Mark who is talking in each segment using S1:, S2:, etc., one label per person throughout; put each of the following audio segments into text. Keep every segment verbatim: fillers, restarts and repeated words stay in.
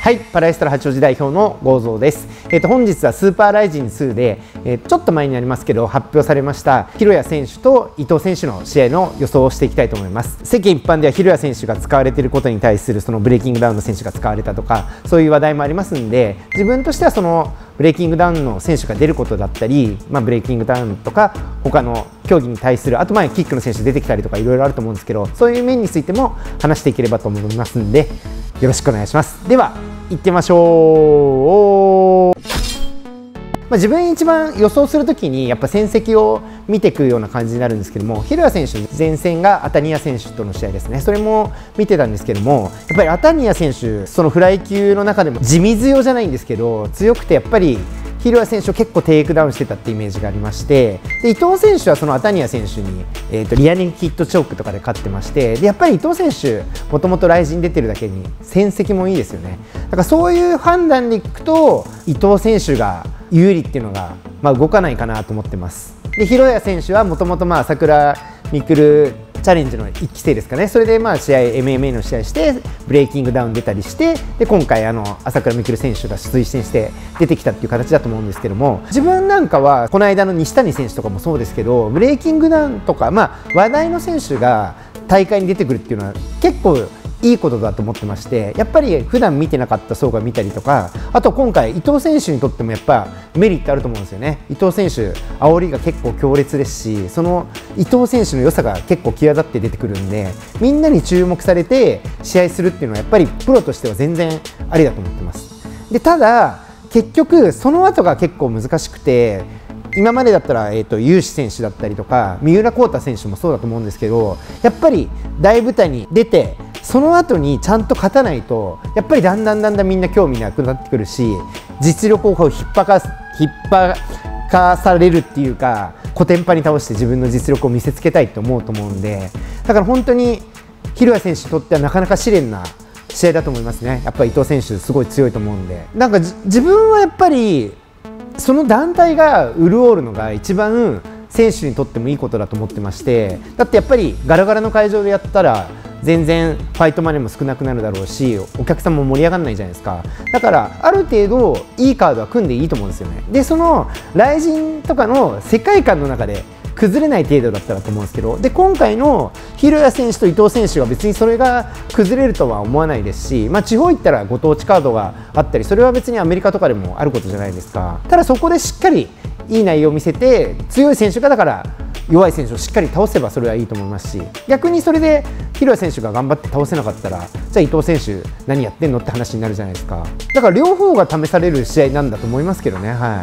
S1: はい、パラエストラ八王子代表の郷蔵です。えっと本日はスーパーライジンツーで、えー、ちょっと前になりますけど発表されました広谷選手と伊藤選手の試合の予想をしていきたいと思います。世間一般では広谷選手が使われていることに対するそのブレイキングダウンの選手が使われたとかそういう話題もありますんで、自分としてはそのブレイキングダウンの選手が出ることだったり、まあ、ブレイキングダウンとか他の競技に対する、あと前キックの選手出てきたりとかいろいろあると思うんですけど、そういう面についても話していければと思いますんでよろしくお願いします。では行ってみましょう。まあ、自分一番予想するときにやっぱ戦績を見ていくような感じになるんですけども、広谷選手前戦がアタニア選手との試合ですね。それも見てたんですけども、やっぱりアタニア選手そのフライ級の中でも地味強じゃないんですけど強くて、やっぱり広谷選手を結構テイクダウンしてたってイメージがありまして、で伊藤選手はそのアタニア選手に、えー、とリアネックヒットチョークとかで勝ってまして、でやっぱり伊藤選手もともとライジン出てるだけに戦績もいいですよね。だからそういう判断でいくと伊藤選手が有利っていうのが、まあ、動かないかなと思ってます。で広谷選手はもともと朝倉未来チャレンジのいっき生ですかね。それでまあ試合 エムエムエー の試合してブレイキングダウン出たりして、で今回あの朝倉未来選手が推薦して出てきたっていう形だと思うんですけども、自分なんかはこの間の西谷選手とかもそうですけど、ブレイキングダウンとか、まあ、話題の選手が大会に出てくるっていうのは結構いいことだと思ってまして、やっぱり普段見てなかった層が見たりとか、あと今回伊藤選手にとってもやっぱメリットあると思うんですよね。伊藤選手煽りが結構強烈ですし、その伊藤選手の良さが結構際立って出てくるんで、みんなに注目されて試合するっていうのはやっぱりプロとしては全然ありだと思ってます。でただ結局その後が結構難しくて、今までだったら、えーと、有志選手だったりとか三浦航太選手もそうだと思うんですけど、やっぱり大舞台に出てその後にちゃんと勝たないとやっぱりだんだんだんだんみんな興味なくなってくるし、実力をこう引っ張か引っ張かされるっていうか、コテンパンに倒して自分の実力を見せつけたいって思うと思うんで、だから本当に広谷選手にとってはなかなか試練な試合だと思いますね。やっぱり伊藤選手すごい強いと思うんで、なんか自分はやっぱりその団体が潤うのが一番選手にとってもいいことだと思ってまして、だってやっぱりガラガラの会場でやったら全然ファイトマネーも少なくなるだろうし、お客さんも盛り上がらないじゃないですか。だからある程度いいカードは組んでいいと思うんですよね。でそのライジンとかの世界観の中で崩れない程度だったらと思うんですけど、で今回の広谷選手と伊藤選手は別にそれが崩れるとは思わないですし、まあ、地方行ったらご当地カードがあったり、それは別にアメリカとかでもあることじゃないですか。ただそこでしっかりいい内容を見せて、強い選手がだから弱い選手をしっかり倒せばそれはいいと思いますし、逆にそれで広谷選手が頑張って倒せなかったら、じゃあ伊藤選手何やってんのって話になるじゃないですか。だから両方が試される試合なんだと思いますけどね。はい。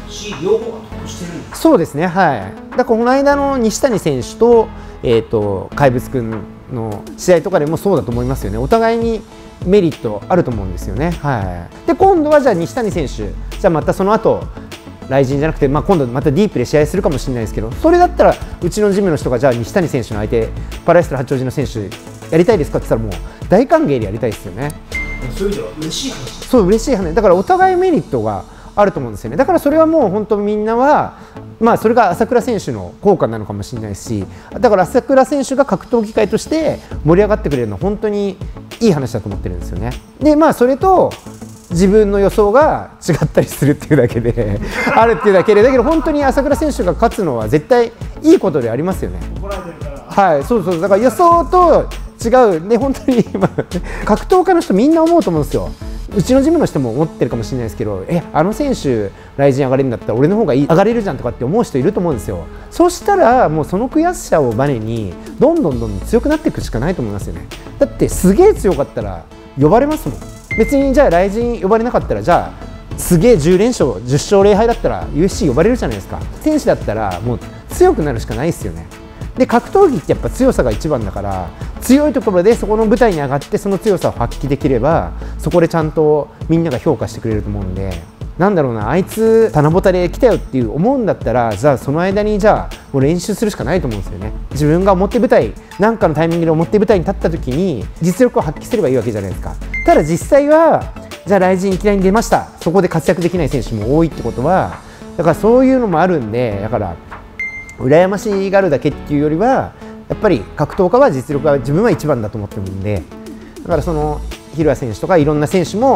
S2: し両方が得してるんですか。
S1: そうですね。はい。だからこの間の西谷選手とえっと怪物くんの試合とかでもそうだと思いますよね。お互いにメリットあると思うんですよね。はい。で今度はじゃあ西谷選手、じゃあまたその後ライジンじゃなくて、まあ、今度またディープで試合するかもしれないですけど、それだったらうちのジムの人がじゃあ西谷選手の相手パラエストラ八王子の選手やりたいですかって言ったらもう大歓迎でやりたいですよね。
S2: そういう意味では嬉しい話。
S1: そう嬉しい話だから、お互いメリットがあると思うんですよね。だからそれはもう本当みんなは、まあ、それが朝倉選手の効果なのかもしれないし、だから朝倉選手が格闘技界として盛り上がってくれるのは本当にいい話だと思ってるんですよね。でまあそれと自分の予想が違ったりするっていうだけであるっていうだけで、だけど本当に朝倉選手が勝つのは絶対いいことでありますよね。
S2: 怒られてるから。
S1: はい、そうそう、だから予想と違うね、本当に今格闘家の人みんな思うと思うんですよ。うちのジムの人も思ってるかもしれないですけど、えあの選手ライジン上がれるんだったら俺の方がいい上がれるじゃんとかって思う人いると思うんですよ。そしたらもうその悔しさをバネにどんどんどんどん強くなっていくしかないと思いますよね。だってすげえ強かったら呼ばれますもん。別にじゃあライジン呼ばれなかったら、じゃあすげえじゅう連勝じゅっ勝零敗だったら ユーエフシー 呼ばれるじゃないですか。選手だったらもう強くなるしかないですよね。で格闘技ってやっぱ強さが一番だから、強いところでそこの舞台に上がってその強さを発揮できれば、そこでちゃんとみんなが評価してくれると思うんで、なんだろうな、あいつ棚ぼたで来たよっていう思うんだったら、じゃあその間にじゃあもう練習するしかないと思うんですよね。自分が表舞台何かのタイミングで表舞台に立った時に実力を発揮すればいいわけじゃないですか。ただ実際はじゃあライジンいきなり出ました、そこで活躍できない選手も多いってことは、だからそういうのもあるんで、だから羨ましがるだけっていうよりは、やっぱり格闘家は実力が自分は一番だと思ってるんで、だからその広谷選手とかいろんな選手も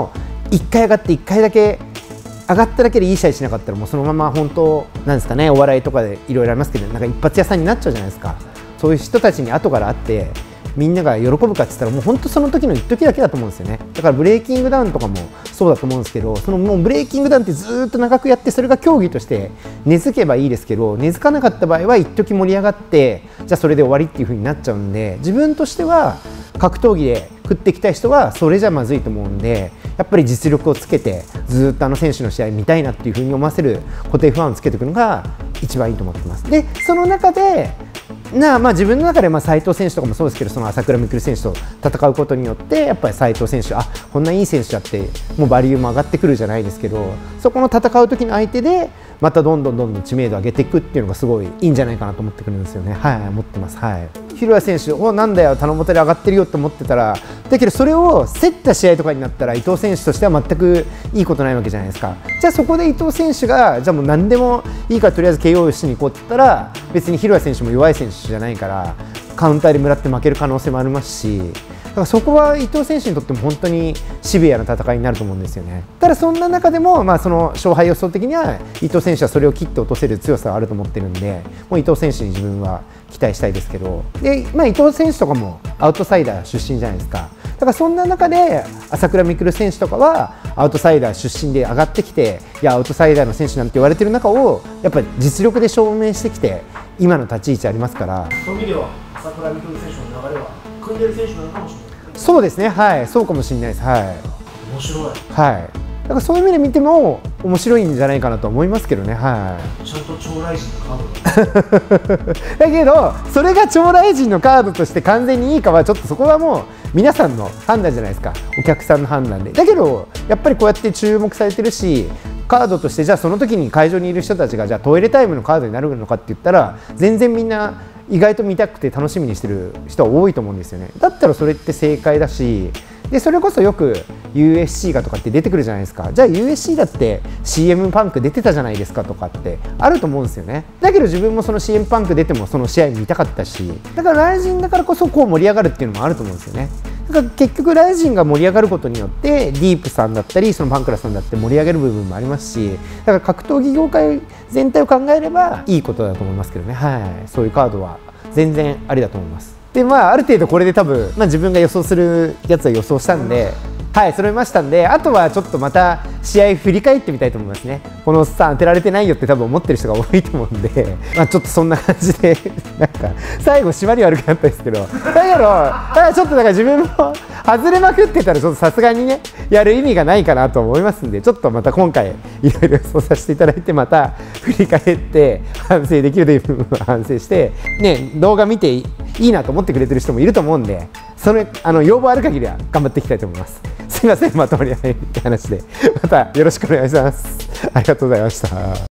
S1: いっかい上がっていっかいだけ上がっただけでいい試合しなかったらもうそのまま本当なんですかね、お笑いとかでいろいろありますけど、なんか一発屋さんになっちゃうじゃないですか。そういう人たちに後から会ってみんなが喜ぶかって言ったらもう本当その時の一時だけだと思うんですよね。だからブレイキングダウンとかもそうだと思うんですけど、そのもうブレイキングダウンってずっと長くやってそれが競技として根付けばいいですけど、根付かなかった場合は一時盛り上がってじゃあそれで終わりっていう風になっちゃうんで、自分としては格闘技で食っていきたい人はそれじゃまずいと思うんで、やっぱり実力をつけてずっとあの選手の試合見たいなっていう風に思わせる固定ファンをつけていくのが一番いいと思ってます。でその中でなまあ、自分の中で斎藤選手とかもそうですけど、その朝倉未来選手と戦うことによってやっぱり斎藤選手、あこんないい選手だってもうバリューも上がってくるじゃないですけど、そこの戦う時の相手でまたどんどんどんどん知名度を上げていくっていうのがすごいいいんじゃないかなと思ってくるんですよね。はい、思ってます。はい、広谷選手、おなんだよ、頼もたで上がってるよと思ってたら、だけどそれを競った試合とかになったら伊藤選手としては全くいいことないわけじゃないですか。じゃあそこで伊藤選手がじゃあもう何でもいいからとりあえず ケーオー しに行こうって言ったら、別に広谷選手も弱い選手じゃないからカウンターでもらって負ける可能性もありますし、だからそこは伊藤選手にとっても本当にシビアな戦いになると思うんですよね。ただそんな中でも、まあ、その勝敗予想的には伊藤選手はそれを切って落とせる強さがあると思ってるんで、もう伊藤選手に自分は期待したいですけど、で、まあ、伊藤選手とかもアウトサイダー出身じゃないですか。だからそんな中で朝倉未来選手とかはアウトサイダー出身で上がってきて、いやアウトサイダーの選手なんて言われてる中をやっぱり実力で証明してきて今の立ち位置ありますから、
S2: そういう意味では朝倉未来選手の流れは組んでる選手なのかもしれない。
S1: そうですね、はい、そうかもしれないです。はい、
S2: 面白い。
S1: はい、だからそういう意味で見ても面白いんじゃないかなと思いますけどね。はい、
S2: ちゃんと超雷神のカードだ
S1: だけどそれが超雷神のカードとして完全にいいかはちょっとそこはもう皆さんの判断じゃないですか、お客さんの判断で。だけどやっぱりこうやって注目されてるし、カードとしてじゃあその時に会場にいる人たちがじゃあトイレタイムのカードになるのかって言ったら、全然みんな意外と見たくて楽しみにしてる人は多いと思うんですよね。だったらそれって正解だし、でそれこそよく ユーエフシー がとかって出てくるじゃないですか。じゃあ ユーエフシー だって シーエム パンク出てたじゃないですかとかってあると思うんですよね。だけど自分もその シーエム パンク出てもその試合見たかったし、だからライジンだからこそこう盛り上がるっていうのもあると思うんですよね。だから結局ライジンが盛り上がることによってディープさんだったりそのパンクラさんだって盛り上げる部分もありますし、だから格闘技業界全体を考えればいいことだと思いますけどね。はい、そういうカードは全然ありだと思います。でまあある程度これで多分、まあ、自分が予想するやつは予想したんで、はい揃いましたんで、あとはちょっとまた試合振り返ってみたいと思いますね。このおっさん当てられてないよって多分思ってる人が多いと思うんで、まあちょっとそんな感じでなんか最後締まり悪くなったですけど、だけどだからちょっとだから自分も外れまくってたらちょっとさすがにねやる意味がないかなと思いますんで、ちょっとまた今回いろいろ予想させていただいて、また振り返って反省できるという部分は反省してね、動画見ていいなと思ってくれてる人もいると思うんで、そのあの要望ある限りは頑張っていきたいと思います。すいません、まとまりないって話で、またよろしくお願いします。ありがとうございました。